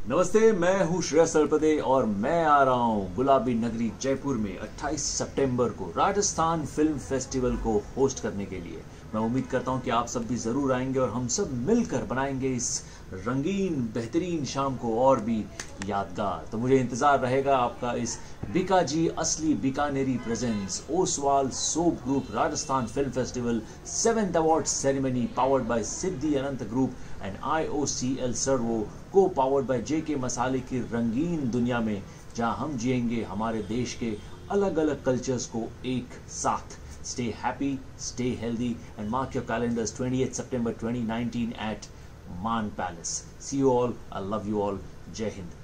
नमस्ते, मैं हूँ श्रेयस सरपदे और मैं आ रहा हूँ गुलाबी नगरी जयपुर में 28 सितंबर को राजस्थान फिल्म फेस्टिवल को होस्ट करने के लिए। मैं उम्मीद करता हूँ कि आप सब भी ज़रूर आएंगे और हम सब मिलकर बनाएंगे इस रंगीन बेहतरीन शाम को और भी यादगार। तो मुझे इंतज़ार रहेगा आपका इस बीकाजी असली बीकानेरी presents Oswal soap group Rajasthan film festival 7th award ceremony powered by Siddhi Anant group and IOCL Servo को पावर्ड बाय JK मसाले की रंगीन दुनिया में, जहां हम जिएंगे हमारे देश के अलग अलग कल्चर्स को एक साथ। Stay happy, stay healthy and mark your calendars 28th September 2019 at Maan Palace. See you all. I love you all. Jai Hind.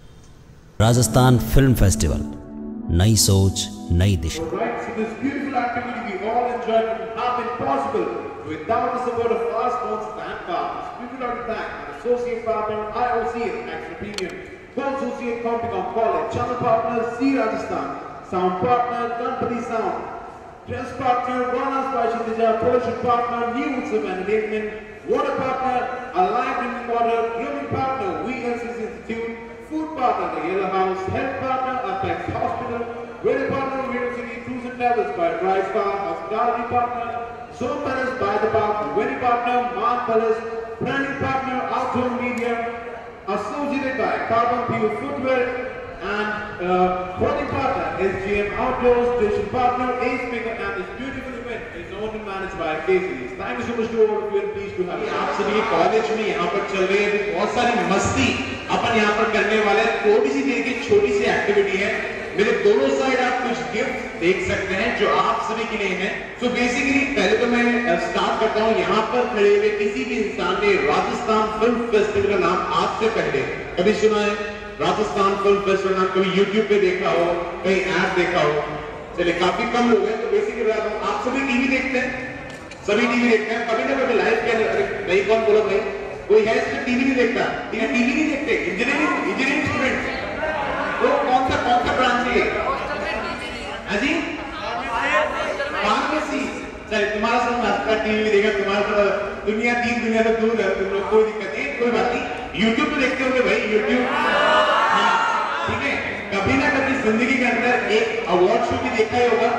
Rajasthan film festival, नई सोच नई दिशा। Right, so this beautiful activity we all enjoyed would have been possible without the support of our sponsors and partners. We would like to thank our associate partner IOCL Extra Premium, co-associate Compicom College, channel partner C Rajasthan, sound partner Ganpati Sound, dress partner Vanas Vaishindija, production partner New Utsav Entertainment, water partner Alive Drinking Water, grooming partner VLCC Institute, food partner The Yellow House, health partner Apex Hospital, radio partner Radio City Cruise and Travels by TriStar, hospitality partner Zone Palace by the Park, wedding partner Maan Palace, branding partner Outdoor Media, associated by Carbon Pure Footwear, and clothing partner SGM Outdoors, station partner Ace Maker, and this beautiful event is owned and managed by KCs. Thank you so much to all of you and pleased to have you. आप सभी college में यहाँ पर चल रही है बहुत सारी मस्ती अपन यहाँ पर करने वाले हैं। थोड़ी सी देर की छोटी सी एक्टिविटी है। मेरे दोनों साइड आप कुछ गिफ्ट देख सकते हैं जो आप सभी के लिए हैं। तो बेसिकली पहले तो मैं स्टार्ट करता हूँ। यहाँ पर खड़े हुए किसी भी इंसान ने राजस्थान फिल्म फेस्टिवल का नाम आज से पहले कभी सुना है? राजस्थान फिल्म फेस्टिवल नाम कभी यूट्यूब पे देखा हो, कहीं ऐप देखा हो? चलिए काफी कम लोग हैं। तो बेसिकली बता दूं, आप सभी टीवी देखते हैं? सभी टीवी देखते हैं कभी ना कभी लाइव के अंदर। नहीं कौन बोला भाई? कोई है इसमें टीवी नहीं देखता? टीवी नहीं देखते? इंजीनियरिंग स्टूडेंट तो कौन सा ब्रांच है? हाजी फार्मेसी। चलिए तुम्हारा सब आपका टीवी देखा, तुम्हारा दुनिया तो दूर है, तुम लोग कोई दिक्कत नहीं, कोई बात नहीं। यूट्यूब पे देखते होंगे भाई, यूट्यूब ठीक है। कभी ना कभी जिंदगी के अंदर एक अवार्ड शो भी देखा ही होगा,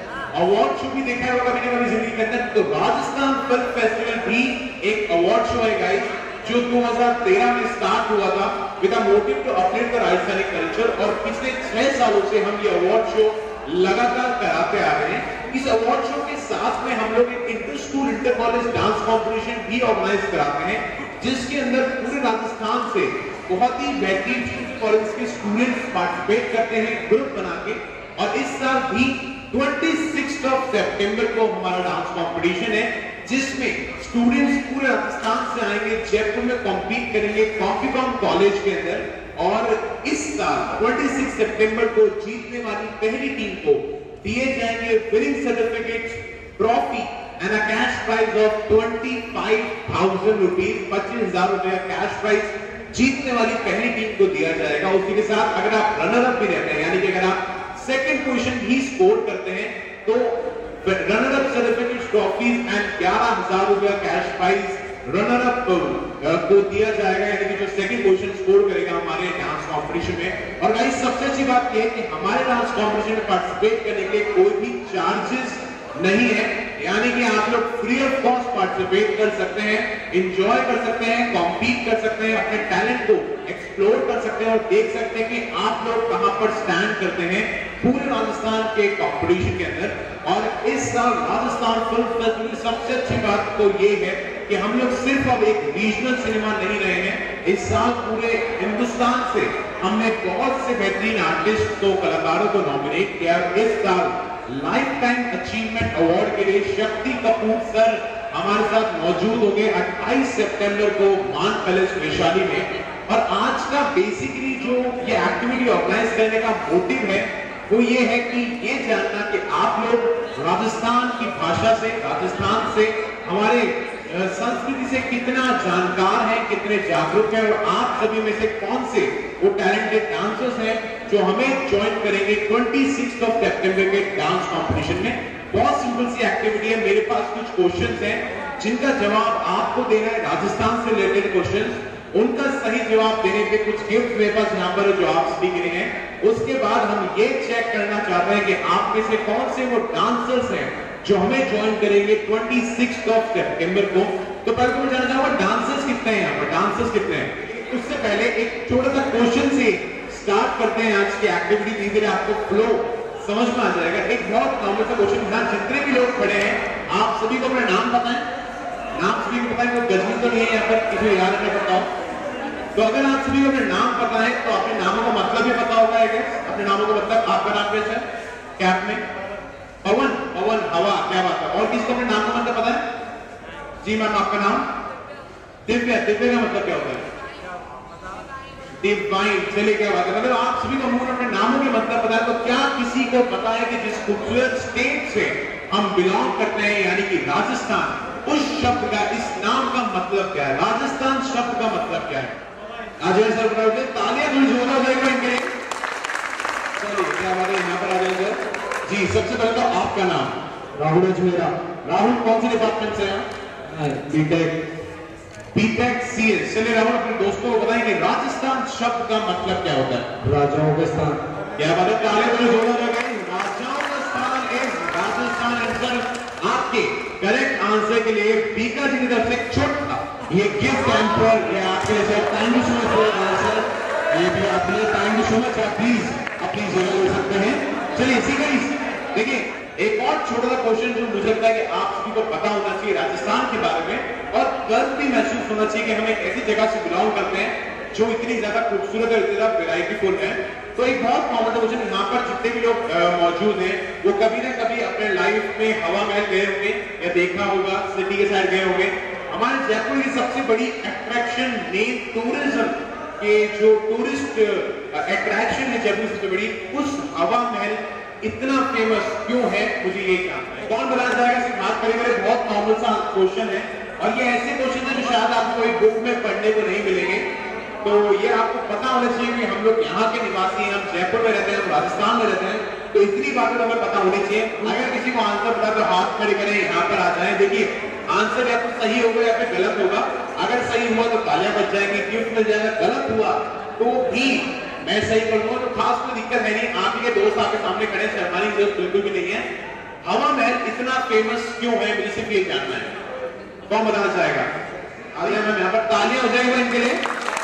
कभी ना कभी जिंदगी के अंदर। तो राजस्थान फिल्म फेस्टिवल भी एक अवार्ड शो है गाइस, जो 2013 में स्टार्ट हुआ था with a motive to uplift the Rajasthani culture. और पिछले 6 सालों से हम ये अवार्ड शो लगातार कराते आ रहे हैं। इस अवार्ड शो के साथ में हम लोग एक inter school inter college dance competition भी ऑर्गेनाइज कराते हैं, जिसके अंदर पूरे राजस्थान से बहुत ही बेहतरीन कॉलेज के स्टूडेंट्स पार्टिसिपेट करते हैं ग्रुप बना के। और इस साल भी 26 सितंबर को हमारा डांस कंपटीशन है, जिसमें स्टूडेंट्स पूरे राजस्थान से आएंगे, जयपुर में कॉम्पीट करेंगे कॉम्पिकॉम कॉलेज के अंदर। और इस साल 26 सितंबर को जीतने वाली पहली टीम को दिए जाएंगे winning certificates, trophy and a cash prize of 25,000 rupees. 25,000 रुपए का कैश प्राइज जीतने वाली पहली टीम को दिया जाएगा। उसी के साथ अगर आप रनर अप भी रहते हैं, यानी कि अगर आप सेकंड पोजीशन भी स्कोर करते हैं, तो runner up certificate, trophies and 11,000 रुपए कैश प्राइज रनर अप को दिया जाएगा, यानी कि जो सेकंड पोजीशन स्कोर करेगा हमारे डांस कंपटीशन में। और गाइस सबसे अच्छी बात यह है कि हमारे डांस कंपटीशन में पार्टिसिपेट करने के लिए कोई भी चार्जेस नहीं है, यानी कि आप लोग फ्री ऑफ कॉस्ट पार्टिसिपेट कर सकते हैं, एंजॉय कर सकते हैं, कॉम्पीट कर सकते हैं, अपने टैलेंट को एक्सप्लोर कर सकते हैं और देख सकते हैं कि आप लोग कहां पर स्टैंड करते हैं पूरे राजस्थान के कंपटीशन के अंदर। और इस साल राजस्थान फिल्म फेस्टिवल की सबसे अच्छी बात तो ये है कि हम लोग सिर्फ अब एक रीजनल सिनेमा नहीं रहे हैं। इस साल पूरे हिंदुस्तान से हमने बहुत से बेहतरीन आर्टिस्ट को, कलाकारों को नॉमिनेट किया। इस साल लाइफ टाइम अचीवमेंट अवार्ड के लिए शक्ति कपूर सर हमारे साथ मौजूद होंगे 28 सितंबर को मान पैलेस वैशाली में। और आज का बेसिकली जो ये एक्टिविटी ऑर्गेनाइज करने का मोटिव है वो ये है कि ये जानना कि आप लोग राजस्थान की भाषा से, राजस्थान से, हमारे संस्कृति से कितना जानकार है, कितने जागरूक है, और आप सभी में से कौन से वो टैलेंटेड डांसर्स हैं जो हमें ज्वाइन करेंगे 26 सितंबर के डांस कंपटीशन में। बहुत सिंपल सी एक्टिविटी है। मेरे पास कुछ क्वेश्चंस हैं जिनका जवाब आपको देना है, राजस्थान से रिलेटेड क्वेश्चंस। उनका सही जवाब देने पे कुछ गिफ्ट मेरे पास यहाँ पर जो आप सभी के लिए हैं। उसके बाद हम ये चेक करना चाहते हैं कि आप में से कौन से वो डांसर्स हैं जो हमें ज्वाइन करेंगे 26 सितंबर को। तो पहले तो मैं जानना चाहूंगा डांसर्स कितने हैं यहाँ पर, डांसर्स कितने हैं। उससे पहले एक छोटा सा क्वेश्चन से स्टार्ट करते हैं आज की एक्टिविटी। धीरे धीरे आपको फ्लो समझ में आ जाएगा। एक बहुत नॉर्मल सा क्वेश्चन, यहाँ जितने भी लोग खड़े हैं आप सभी को अपना नाम बताएं। नाम सभी को बताएं, कोई गजनी तो नहीं है यहाँ पर, किसी याद नहीं बताओ। तो अगर आप सभी को अपने नाम पता है तो अपने नामों का मतलब भी पता होगा। अपने नामों का मतलब, आपका नाम कैसा है कैप में? पवन, पवन हवा, क्या बात है। और किसको अपने नाम का मतलब पता है? जी मैम, आपका नाम? दिव्या, दिव्या का मतलब क्या होता है? डिवाइन। चलिए, क्या बात है। मतलब आप सभी को अपने नामों के मतलब पता है। तो क्या किसी को पता है कि जिस खूबसूरत स्टेट से हम बिलोंग करते हैं यानी कि राजस्थान, उस शब्द का, इस नाम का मतलब क्या है? राजस्थान शब्द का मतलब क्या है? अजय सर बताओगे, तालियां थोड़ी जोर हो जाएगा इनके लिए। चलिए, क्या बात है, यहाँ पर आ जाए सर जी। सबसे पहले तो आपका नाम? राहुल अजमेरा। राहुल कौन से डिपार्टमेंट से हैं? बीटेक। BTech CS. चलिए राहुल, अपने दोस्तों को बताएं कि राजस्थान शब्द का मतलब क्या होता है? राजाओं का स्थान। क्या बात है, तालियां थोड़ी जोर हो जाएगा। राजाओं का स्थान इज राजस्थान। आंसर आपके करेक्ट आंसर के लिए बीका जी की तरफ से छोटा ये गिफ्ट एम्पर, ये आपके लिए sir. Thank you so much for answer. ये भी आपके लिए थैंक यू सो मच। आप प्लीज अपनी जगह ले सकते हैं। चलिए इसी गाइस, देखिए एक और छोटा सा क्वेश्चन जो मुझे लगता है कि आप सभी को पता होना चाहिए राजस्थान के बारे में, और गर्व भी महसूस होना चाहिए कि हम एक ऐसी जगह से बिलोंग करते हैं जो इतनी ज्यादा खूबसूरत और इतनी ज्यादा वेराइटीफुल है। तो एक बहुत कॉमन था मुझे, यहाँ पर जितने भी लोग मौजूद हैं वो कभी ना कभी अपने लाइफ में हवा महल गए होंगे या देखा होगा, सिटी के साइड गए होंगे। हमारे जयपुर की सबसे बड़ी अट्रैक्शन, मेन टूरिज्म के जो टूरिस्ट अट्रैक्शन है जयपुर सबसे बड़ी, उस हवा महल इतना फेमस क्यों है, मुझे ये जानना है। कौन बताना चाहेगा? सिर्फ बात करेंगे। बहुत नॉर्मल सा क्वेश्चन है और ये ऐसे क्वेश्चन है जो शायद आपको कोई बुक में पढ़ने को नहीं मिलेंगे। तो ये आपको पता होना चाहिए कि हम लोग यहाँ के निवासी हैं, हम जयपुर में रहते हैं, हम राजस्थान में रहते हैं, तो इतनी बातें हमें पता होनी चाहिए। अगर किसी को आंसर पता तो हाथ खड़े करें, यहाँ पर आ जाए। देखिए आंसर या तो सही होगा या फिर गलत होगा। अगर सही हुआ तो तालियां बज जाएंगी, गिफ्ट मिल जाएगा। गलत हुआ तो भी मैं सही करूंगा, तो खास कोई दिक्कत है नहीं। आप के दोस्त आपके सामने खड़े, शर्माने की जरूरत बिल्कुल भी नहीं है। हवा महल इतना फेमस क्यों है, मुझे सिर्फ ये जानना है। कौन बताना चाहेगा? आगे मैम, यहाँ पर तालियां हो जाएगा इनके लिए।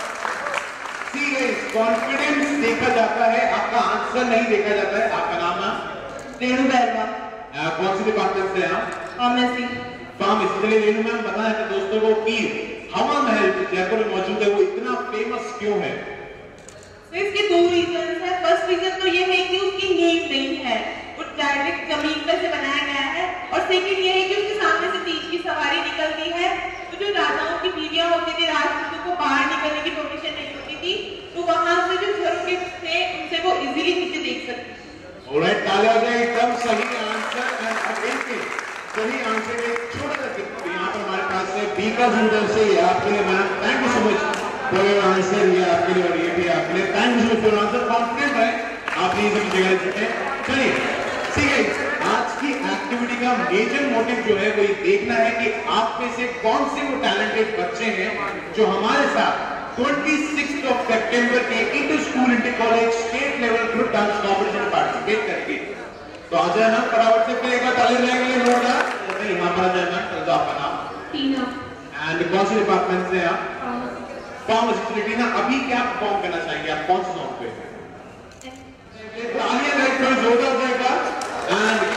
कॉन्फिडेंस देखा जाता है, आपका आंसर नहीं देखा जाता है। आपका नाम है? रेणु बैरवा। कौन से डिपार्टमेंट से आप? फार्मेसी। फार्मेसी। चलिए रेणु मैम बताएं अपने दोस्तों को कि हवा महल जो जयपुर में मौजूद है वो इतना फेमस क्यों है? तो इसके दो रीजन है। फर्स्ट रीजन तो ये है कि उसकी नींव नहीं है, वो डायरेक्ट जमीन पर से बनाया गया है। और सेकंड ये है कि उसके सामने से तीर की सवारी निकलती है। तो जो राजाओं की बीवियां होती थी, राजपूतों को बाहर निकलने की परमिशन नहीं होती थी, तो वहां से जो घरों के थे उनसे वो इजीली नीचे देख सकते थे। ऑलराइट, तालियां हो जाए। एकदम सही आंसर। सही आंसर के छोटा सा गिफ्ट यहाँ पर हमारे पास है बीका सुंदर से, आपके लिए ma'am. Thank you so much for your answer. ये आपके लिए और ये भी आपके लिए। Thank you so much for answer. Confident है आप ये सब जगह जीते। चलिए ठीक है, आज की एक्टिविटी का मेजर मोटिव जो है वो ये देखना है कि आप में से कौन से वो टैलेंटेड बच्चे हैं जो हमारे साथ 26 सितंबर के inter school inter college state level group dance competition में पार्टिसिपेट करेंगे। तो आ जाए ना फटाफट से, फिर एक बार ताली बजाएंगे जोरदार। यहाँ पर आ जाए ना। तो आपका नाम? टीना। एंड कौन से डिपार्टमेंट से आप? फार्मेसी। टीना, अभी क्या परफॉर्म करना चाहेंगे आप, कौन से सॉन्ग पे? तालियां राइट थोड़ा जोरदार हो जाएगा। And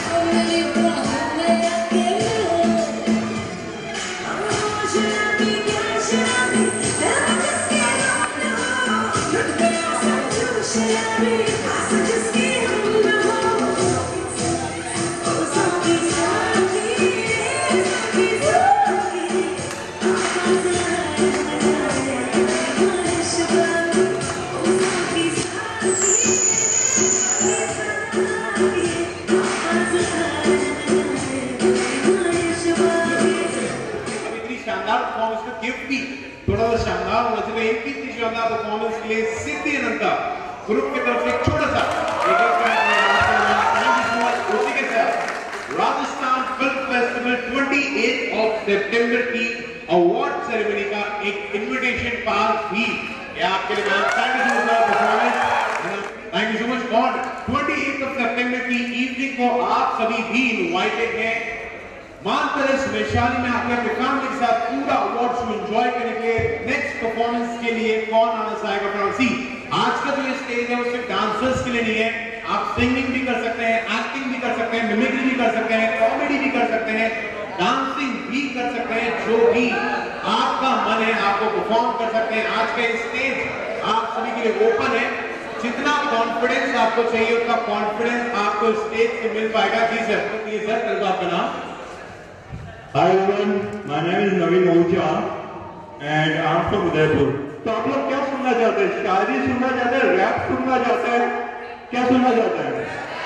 Should I be gift भी थोड़ा सा शानदार होना चाहिए। इनकी इतनी शानदार परफॉर्मेंस के लिए सिद्धि अनंता ग्रुप की तरफ से एक छोटा सा उसी के साथ राजस्थान फिल्म फेस्टिवल 28 सितंबर की अवार्ड सेरेमनी का एक इनविटेशन पास भी आपके लिए। Thank you so much performance, thank you so much. और 28 सितंबर की इवनिंग को आप सभी भी इनवाइटेड हैं मान पैलेस वैशाली में आपके फैमिली के साथ पूरा अवार्ड शो एंजॉय करने के लिए। नेक्स्ट परफॉर्मेंस के लिए कौन आना चाहेगा फ्रांसी? आज का जो ये स्टेज है वो सिर्फ डांसर्स के लिए नहीं है, आप सिंगिंग भी कर सकते हैं, एक्टिंग भी कर सकते हैं, मिमिक्री भी कर सकते हैं, कॉमेडी भी कर सकते हैं, डांसिंग भी कर सकते हैं, जो भी आपका मन है आपको परफॉर्म कर सकते हैं। आज का स्टेज आप सभी के लिए ओपन है, जितना कॉन्फिडेंस आपको चाहिए उतना कॉन्फिडेंस आपको स्टेज से मिल पाएगा। जी सर, ये सर आपका नाम? Hi everyone, my name is Naveen Ocha and I'm from Udaipur. तो आप लोग क्या सुनना चाहते हैं? शायरी सुनना चाहते हैं, रैप सुनना चाहते हैं, क्या सुनना चाहते हैं?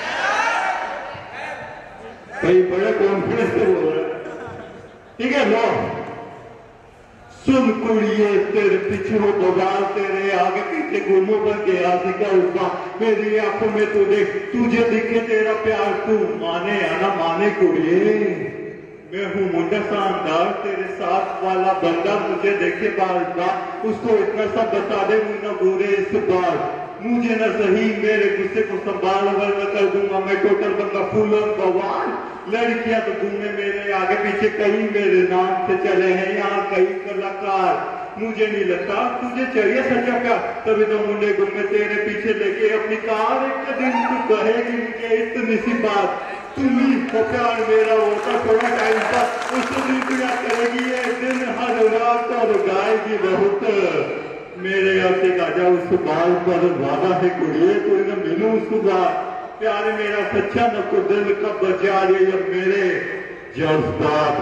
भाई बड़े कॉन्फिडेंस से बोल रहे हैं, ठीक है? लो सुन कुड़िए तेरे पीछे हो बगाल, तेरे आगे पीछे घूमो बन के आगे क्या हुआ मेरी आंखों में तू देख, तुझे दिखे तेरा प्यार, तू माने या ना माने कुड़िए मैं हूँ मुंडा शानदार, तेरे साथ वाला बंदा मुझे देखे बार बार, उसको इतना सा बता दे मुन्ना बुरे इस बार, मुझे न सही मेरे गुस्से को संभाल, वरना कर दूंगा मैं टोटल बंदा फूल और बवाल। लड़कियां तो घूमे मेरे आगे पीछे, कहीं मेरे नाम से चले हैं यहाँ कई कलाकार, मुझे नहीं लगता तुझे चाहिए सच्चा प्यार, तभी तो मुंडे घूमे तेरे पीछे लेके अपनी कार, एक दिन तू कहेगी मुझे इतनी सी बात, तुम ही हो प्यार मेरा होता थोड़ा टाइम पर, उस दिन क्या करेगी ये दिन हर रात और गाएगी बहुत, मेरे आते गाजा उस बाल पर वादा है कुड़िए, कोई न मिलूं उस बार, प्यार मेरा सच्चा न को दिल का बचा रही अब मेरे जज्बात।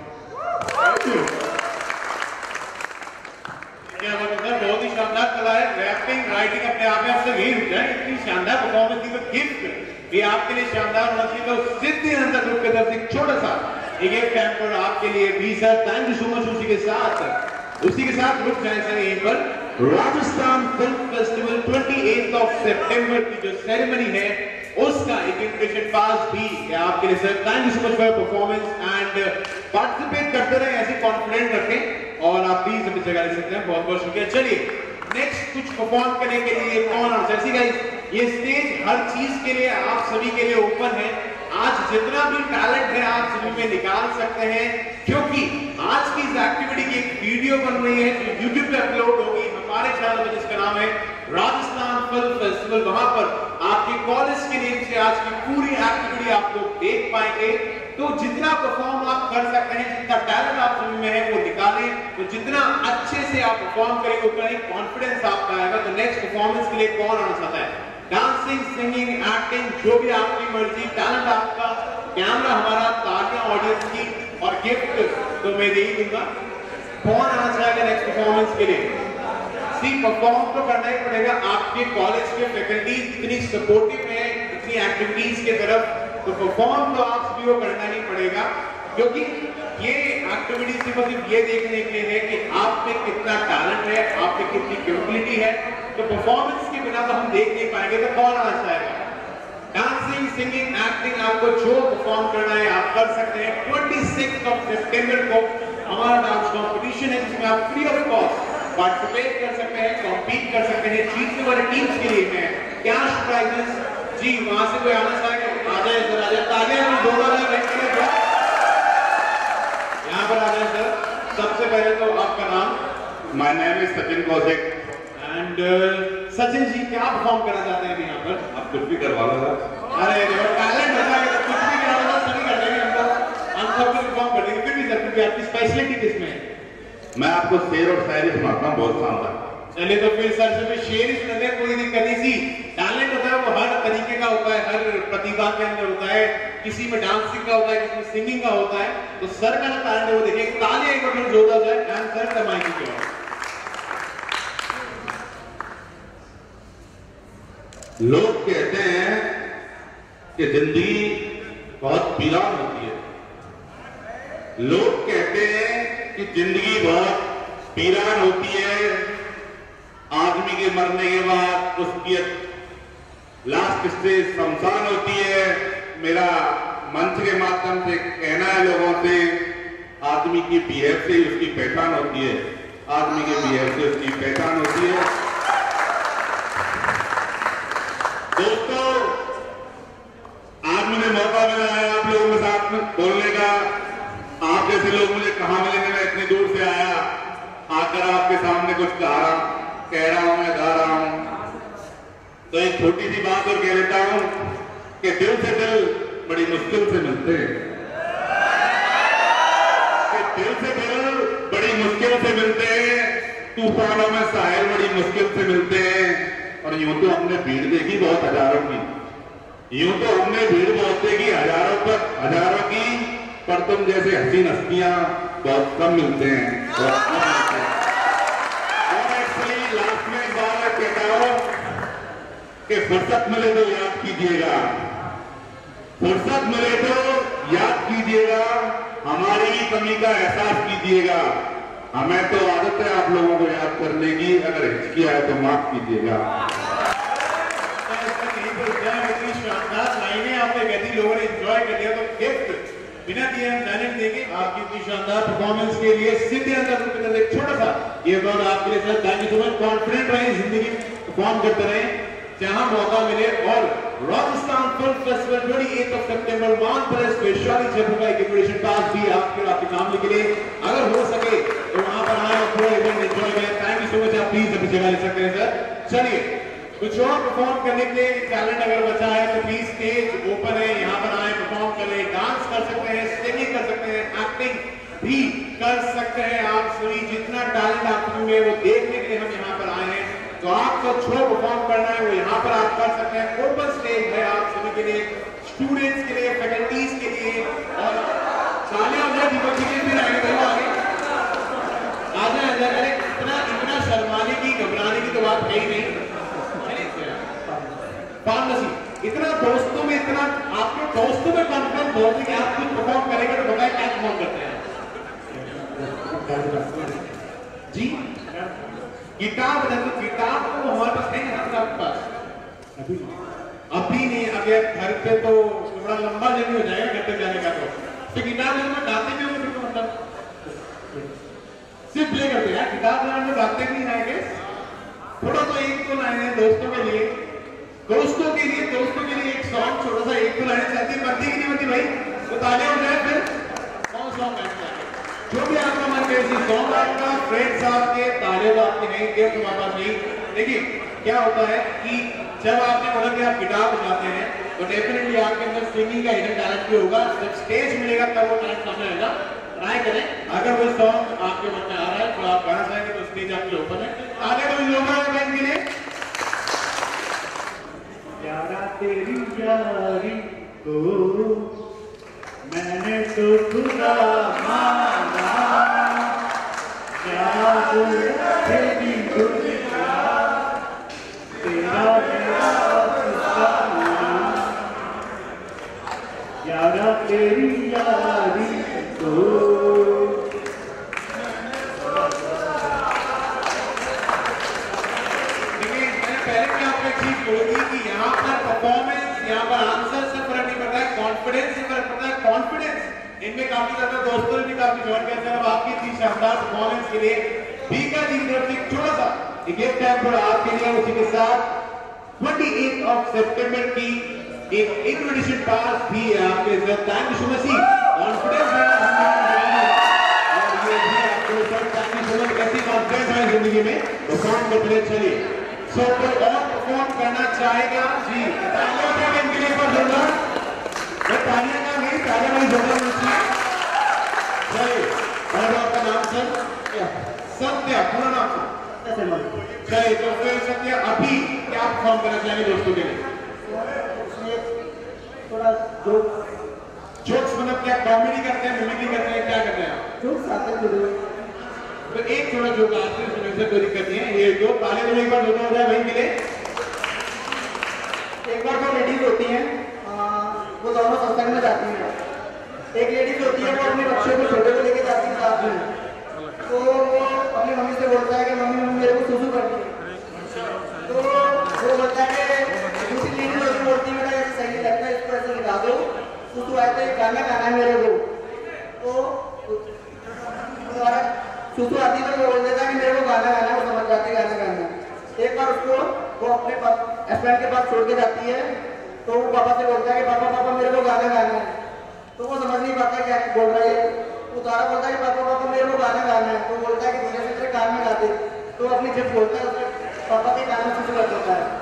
क्या बहुत ही शानदार कला है, रैपिंग राइटिंग अपने आप में आपसे यही होता है, इतनी शानदार परफॉर्मेंस की तो गिफ्ट भी आपके लिए शानदार होना चाहिए। तो सिद्धि अनंता ग्रुप की तरफ से एक छोटा सा एक गिफ्ट पर आपके लिए भी sir, thank you so much. उसी के साथ रुक जाए सर यहीं पर। राजस्थान फिल्म फेस्टिवल 28 सितंबर की जो सेरेमनी है उसका एक इनविटेशन पास भी है आपके लिए sir. Thank you so much for performance and participate करते रहे, ऐसे कॉन्फिडेंट रखें और आप भी सभी जगह ले सकते हैं। बहुत बहुत शुक्रिया। चलिए नेक्स्ट कुछ परफॉर्म करने के लिए कौन और जैसी गाइस, ये स्टेज हर चीज के लिए आप सभी के लिए ओपन है। आज जितना भी टैलेंट है आप सभी में निकाल सकते हैं, क्योंकि आज की इस एक्टिविटी की एक वीडियो बन रही है जो YouTube पे अपलोड होगी हमारे चैनल में, जिसका नाम है राजस्थान फिल्म फेस्टिवल। वहां पर आपके कॉलेज के लिए से आज की पूरी एक्टिविटी आप लोग देख पाएंगे। तो जितना परफॉर्म आप कर सकते हैं, जितना टैलेंट आप सभी में है वो निकालें, तो जितना अच्छे से आप परफॉर्म करेंगे उतना ही कॉन्फिडेंस आपका आएगा। तो नेक्स्ट परफॉर्मेंस के लिए कौन आना चाहता है? डांसिंग, सिंगिंग, एक्टिंग, जो भी आपकी मर्जी, टैलेंट आपका, कैमरा हमारा, तालियां ऑडियंस की और गिफ्ट तो मैं दे ही दूंगा। कौन आना चाहेगा नेक्स्ट परफॉर्मेंस के लिए? सी परफॉर्म तो करना ही पड़ेगा, आपके कॉलेज के फैकल्टी इतनी सपोर्टिव है इतनी एक्टिविटीज के तरफ, तो परफॉर्म तो आप सभी को करना ही पड़ेगा, क्योंकि ये एक्टिविटी सिर्फ ये देखने के लिए है कि आप में कितना टैलेंट है, आप में कितनी कैपेबिलिटी है। तो परफॉर्मेंस के बिना तो हम देख नहीं पाएंगे। तो कौन आना चाहेगा? डांसिंग, सिंगिंग, एक्टिंग, आपको जो परफॉर्म करना है आप कर सकते हैं। 26 सितंबर को हमारा डांस कॉम्पिटिशन है, जिसमें आप फ्री ऑफ कॉस्ट पार्टिसिपेट कर सकते हैं, कॉम्पीट कर सकते हैं। जीतने वाली टीम्स के लिए है कैश प्राइजेस। जी वहां से कोई आना चाहेगा? आ जाए सर, आ जाए, तालियां भी 2000 यहाँ पर आ जाए सर। सबसे पहले तो आपका नाम? My name is Sachin Kaushik and Sachin ji क्या परफॉर्म करना चाहते हैं यहाँ पर? आप कुछ भी करवा लो। अरे टैलेंट होता है तो कुछ भी करवा लो, सभी कर देंगे हम सब परफॉर्म कर देंगे। फिर भी सर, फिर आपकी स्पेशलिटी किसमें है? मैं आपको शेर और शायरी सुनाता हूँ, बहुत शानदार। चलिए तो फिर सर से शेर ही सुनाते हैं, कोई दिक्कत नहीं। सी टैलेंट होता है वो हर तरीके का होता है, हर प्रतिभा के अंदर होता है, किसी में डांसिंग का होता है, किसी में सिंगिंग का होता है। तो सर का ना टैलेंट है वो देखिए, तालियां एक बार जोरदार जाए एंड सर कमाई की। लोग कहते हैं कि जिंदगी बहुत वीरान होती है, लोग कहते हैं कि जिंदगी बहुत पीरान होती है आदमी के मरने के बाद, उसकी लास्ट स्टेज शमशान होती है। मेरा मंच के माध्यम से कहना है लोगों से, आदमी की बिहेव से उसकी पहचान होती है, आदमी के बिहेव से उसकी पहचान होती है। दोस्तों, आज मुझे मौका मिला है आप लोगों के साथ में बोलने का। आप जैसे लोग मुझे कहाँ मिलेंगे, मैं इतनी दूर से आया, आकर आपके सामने कुछ कह रहा हूं, मैं गा रहा हूं। तो एक छोटी सी बात और कह देता हूं कि दिल से दिल बड़ी मुश्किल से मिलते हैं, कि दिल से दिल बड़ी मुश्किल से मिलते हैं, तूफानों में साहिल बड़ी मुश्किल से मिलते हैं। और यूं तो हमने भीड़ देखी बहुत हजारों की, यूं तो हमने भीड़ बहुत देखी हजारों की, पर तुम जैसे हसीन हस्तियां बहुत कम मिलते हैं, बहुत कम मिलते हैं। और एक्चुअली लास्ट में एक बार मैं कहता हूं कि फुर्सत मिले तो याद कीजिएगा, फुर्सत मिले तो याद कीजिएगा, हमारी कमी का एहसास कीजिएगा। हमें तो आदत है आप लोगों को याद करने की, अगर हिचकिया है तो माफ कीजिएगा। इतनी शानदार लाइनें आपने कहती, लोगों ने एंजॉय कर लिया, तो गिफ्ट बिना दिए हम जाने देंगे आपकी इतनी शानदार परफॉर्मेंस के लिए। सिद्धि अंदर एक छोटा सा ये बात आपके लिए sir, thank you so much. Confident रहे जिंदगी परफॉर्म करते रहे जहां मौका मिले। और राजस्थान फिल्म फेस्टिवल 28 सितंबर मान पैलेस वैशाली जयपुर का एक इनविटेशन पास भी आपके फैमिली के लिए, अगर हो सके तो वहां पर आए और पूरा इवेंट एंजॉय करें। Thank you so much. आप प्लीज अपनी जगह ले सकते हैं सर। चलिए, कुछ और परफॉर्म करने के लिए टैलेंट अगर बचा है तो प्लीज स्टेज ओपन है, यहाँ पर आए, परफॉर्म करें, डांस कर सकते हैं, सिंगिंग कर सकते हैं, एक्टिंग भी कर सकते हैं। आप सभी जितना टैलेंट आप में वो देखने के लिए हम यहाँ पर आए हैं। तो आपको जो परफॉर्म करना है वो यहाँ पर आप कर सकते हैं। ओपन स्टेज है आप सभी के लिए, स्टूडेंट्स के लिए, फैकल्टीज के लिए। और तालियां हो जाए, दीपक जी के भी रहेंगे आगे आ जाए। इतना शर्माने की, घबराने की तो बात है ही नहीं। फार्मेसी इतना दोस्तों में, इतना आपके दोस्तों में कॉन्फिडेंस बहुत है कि आप कुछ परफॉर्म करेंगे तो बताए क्या परफॉर्म करते हैं जी। गिटार बजाते, गिटार तो हमारे पास है ना, आपके पास अभी नहीं, अगर घर पे तो बड़ा लंबा जर्नी हो जाएगा करते जाने का। तो गिटार में गाते भी होंगे, तो मतलब सिर्फ प्ले करते हैं, गिटार बजाने में गाते भी नहीं आएंगे। थोड़ा तो एक तो लाइन दोस्तों के लिए, दोस्तों के लिए एक सॉन्ग, छोटा सा एक तो लाइन चलती, बनती कि नहीं बनती भाई? तो तालियां हो जाए फिर कौन सॉन्ग गाएंगे? जो भी आपका मन करे, सॉन्ग आपका, फ्रेंड्स आपके, तालियां तो आपकी नहीं, देर तुम्हारे पास नहीं। देखिए क्या होता है कि जब आपने बोला कि आप गिटार बजाते हैं तो डेफिनेटली आपके अंदर सिंगिंग का हिडन टैलेंट भी होगा। जब स्टेज मिलेगा तब वो टैलेंट सामने आएगा। ट्राई करें, अगर वो सॉन्ग आपके मन में आ रहा है तो आप गाना चाहेंगे तो स्टेज आपके ओपन है। आगे तो लोग बैंड के लिए यारा तेरी यारी को मैंने तो खुदा माना, क्या तेरी दुनिया तेरा यारा तेरी यारी को। कि यहाँ पर परफॉर्मेंस, यहाँ पर आंसर से फर्क नहीं पड़ता है, कॉन्फिडेंस से फर्क पड़ता है। कॉन्फिडेंस इनमें काफी ज्यादा, दोस्तों ने भी काफी जॉइन किया सर। अब आपकी इतनी शानदार परफॉर्मेंस के लिए भीका जी की तरफ से एक छोटा सा गिफ्ट है थोड़ा आपके लिए। उसी के साथ 28 सितंबर की एक इनविटेशन पास भी है आपके साथ। Thank you so much. Confidence है और ये भी आपको sir, thank you so much. कैसी कॉन्फिडेंस है जिंदगी में परफॉर्म करते हैं। चलिए, सो कोई और परफॉर्म करना चाहेगा जी? तालियां का इनके लिए पर जोरदार, तालियां का नहीं, तालियां वाली जोरदार होनी चाहिए। चलिए, और आपका नाम सर? सत्या, पूरा नाम सर? चलिए, तो फिर सत्या अभी क्या परफॉर्म करना चाहेंगे दोस्तों के लिए? थोड़ा जोक्स मतलब क्या कॉमेडी करते हैं, मिमिक्री करते हैं, क्या करते हैं आप? जोक्स आते हैं तो एक थोड़ा जोक आपसे सुनने से कोई दिक्कत नहीं है। ये जो ताले तो एक बार जोक हो जाए भाई के लिए। एक बार तो लेडीज होती हैं, वो दोनों सत्संग में जाती हैं। एक लेडीज होती है वो अपने बच्चे को छोटे को लेके जाती है साथ में, तो वो अपनी मम्मी गाना गाना है मेरे को, तो सुसु आती तो बोल देता कि मेरे को गाना गाना, वो समझ जाती गाना गाना। एक बार उसको वो अपने हस्बैंड के पास छोड़ के जाती है, तो वो पापा से बोलता है कि पापा पापा मेरे को गाना गाना है, तो वो समझ नहीं पाता क्या बोल रहा है। वो तारा बोलता है कि पापा पापा मेरे को गाना गाना है, तो बोलता है कि धीरे से तेरे कान में गा दे, तो अपनी जिद बोलता है उसके पापा के कान में सुसु कर देता है।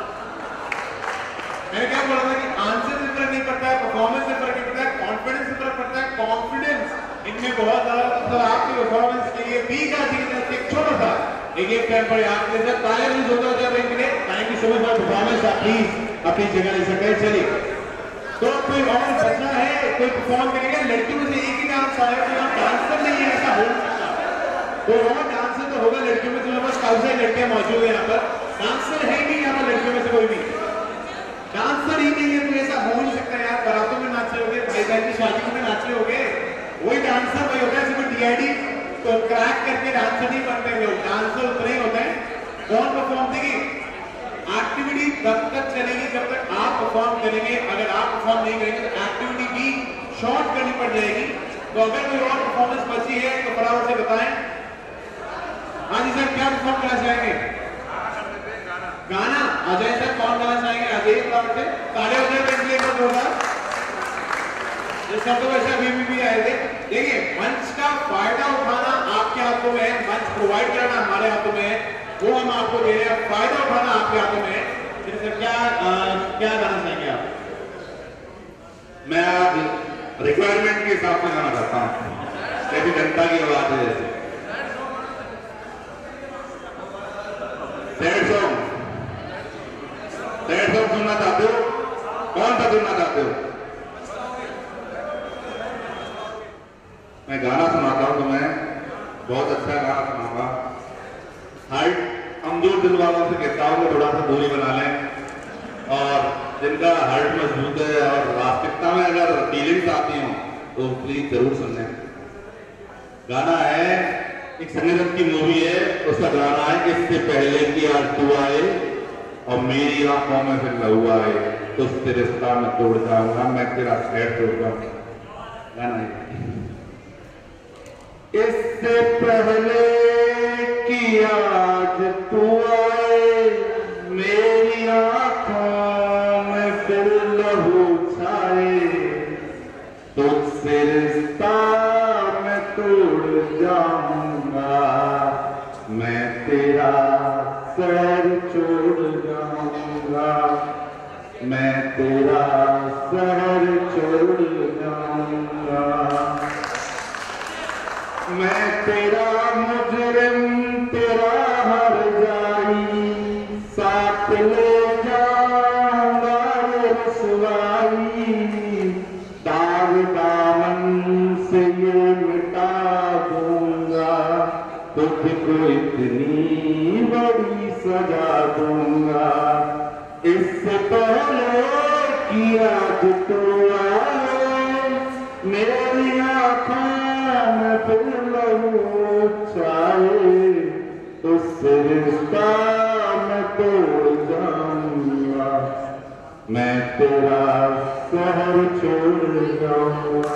मैंने क्या बोला था कि आंसर से फर्क नहीं पड़ता है, परफॉर्मेंस से फर्क नहीं पड़ता है, कॉन्फिडेंस से फर्क पड़ता है। कॉन्फिडेंस इनमें बहुत ज्यादा, मतलब आपकी परफॉर्मेंस के लिए भी का चीज एक छोटा सा एक टाइम पर आपके साथ तालियां भी होता है एक minute. Thank you so much for performance. आप प्लीज अपनी जगह ले सकते हैं। चलिए, तो कोई और बचना है, कोई परफॉर्म करेगा? लड़कियों में से एक ही डांस आया, तो आप डांसर नहीं है ऐसा हो सकता, तो और डांसर तो होगा लड़कियों में से। बस कल से लड़कियां मौजूद है यहाँ पर, डांसर है नहीं यहाँ पर लड़कियों में से कोई भी डांसर ही नहीं है, तो ऐसा हो नहीं सकता यार। बारातों में नाचे होगे, भाई बहन की शादी में नाचे होगे, वही डांसर वही होता है। जैसे DID तो क्रैक करके डांसर नहीं बनते लोग, डांसर उतने ही होते हैं। कौन परफॉर्म देगी? एक्टिविटी तब तक चलेगी जब तक आप परफॉर्म करेंगे। अगर आप परफॉर्म नहीं करेंगे तो एक्टिविटी भी शॉर्ट करनी पड़ जाएगी। तो अगर कोई और परफॉर्मेंस बची है तो फटाफट से बताएं। हाँ जी सर, क्या परफॉर्म करना चाहेंगे? गाना आ जाए सर, कौन गाना चाहेंगे? आ जाइए फटाफट से, ताले हो जाए होगा। सब तो वैसे अभी भी आए थे। देखिए, मंच का फायदा उठाना आपके हाथों में है, मंच प्रोवाइड करना हमारे हाथों में है, वो हम आपको दे रहे हैं। फायदा उठाना आपके हाथों में है। सर क्या गाना चाहेंगे आप? मैं आज रिक्वायरमेंट के हिसाब से गाना चाहता हूँ, जैसे जनता की आवाज है। सैड सॉन्ग सुनना चाहते हो? कौन सा सुनना चाहते हो? मैं गाना सुनाता हूं, तो मैं बहुत अच्छा गाना सुनाऊंगा। हाइट कमजोर दिल वालों से कहता हूं कि थोड़ा सा दूरी बना लें, और जिनका हार्ट मजबूत है और वास्तविकता में अगर फीलिंग्स आती हो तो प्लीज जरूर सुन लें। गाना है, एक संजय दत्त की मूवी है, उसका गाना है इससे पहले कि आज तू आए और मेरी आंखों में फिर लहू आए, तो उससे रिश्ता मैं तोड़ जाऊंगा, मैं तेरा सैर तोड़ जाऊंगा। गाना है इससे पहले कि आज तू आए मेरी आंखों में फिर लहू छाए, तुझसे रिश्ता मैं तोड़ जाऊंगा, मैं तेरा सैर छोड़ जाऊंगा, मैं तेरा सैर छोड़ जाऊंगा। मैं तेरा मुजरिम तेरा हर जाई, साथ ले जाऊंगा रसवाई, दाग दामन से ये मिटा दूंगा, तुझको इतनी बड़ी सजा दूंगा। इससे पहले कि आज तू आए मेरी आंखों में फिर लहू छाए, तुझसे रिश्ता मैं तोड़ जाऊंगा, मैं तेरा शहर छोड़ जाऊंगा।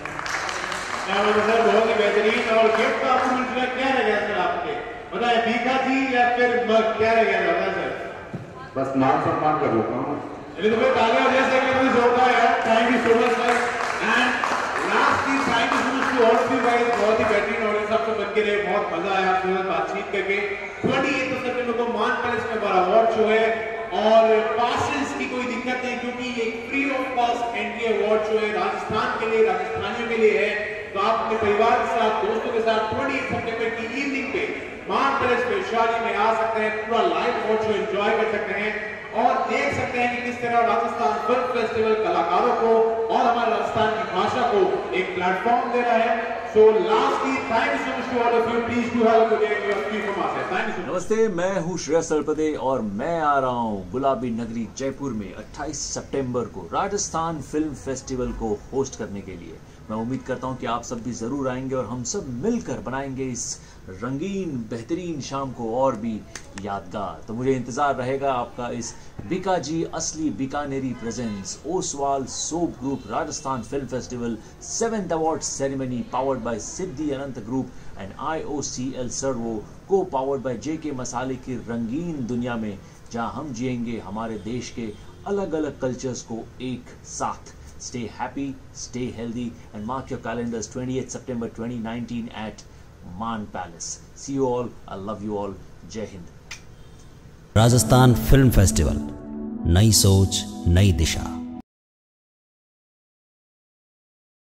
सर बहुत ही बेहतरीन। और गिफ्ट आपको मिल चुका, क्या रह गया सर आपके? बताए भीखा जी या फिर क्या रह गया था सर? बस मान सम्मान कर लेता हूँ। चलिए तो फिर तालियां हो जाए जोरदार यार। Thank you so much sir. And last की thank you so much to all of you guys. बहुत ही बेहतरीन ऑडियंस आपसे बन के रहे, बहुत मजा आया आपके साथ बातचीत करके। 28 सितंबर को मान पैलेस में हमारा अवार्ड शो है, और पासेस की कोई दिक्कत नहीं, क्योंकि ये free of cost entry award show है, राजस्थान के लिए, राजस्थानियों के लिए है। तो आप अपने परिवार के साथ, दोस्तों के साथ 28 सितंबर की इवनिंग पे मान पैलेस में शादी में आ सकते हैं, पूरा लाइव अवार्ड शो एंजॉय कर सकते हैं और देख सकते हैं कि किस तरह राजस्थान फिल्म फेस्टिवल कलाकारों को और हमारे राजस्थान की भाषा को एक प्लेटफॉर्म दे रहा है। So lastly thank you so much to all of you. Please do have a good day and your free from us. Thank you. नमस्ते, मैं हूं श्रेयस सरपदे और मैं आ रहा हूं गुलाबी नगरी जयपुर में 28 सितंबर को राजस्थान फिल्म फेस्टिवल को होस्ट करने के लिए। मैं उम्मीद करता हूं कि आप सब भी ज़रूर आएंगे और हम सब मिलकर बनाएंगे इस रंगीन बेहतरीन शाम को और भी यादगार। तो मुझे इंतज़ार रहेगा आपका इस बीकाजी असली बीकानेरी presents Oswal soap group Rajasthan film festival 7th award ceremony powered by Siddhi Anant group and IOCL Servo को पावर्ड बाय JK मसाले की रंगीन दुनिया में, जहां हम जिएंगे हमारे देश के अलग अलग कल्चर्स को एक साथ। Stay happy, stay healthy and mark your calendars 28th September 2019 at Maan Palace. See you all. I love you all. Jai Hind. Rajasthan film festival, नई सोच नई दिशा।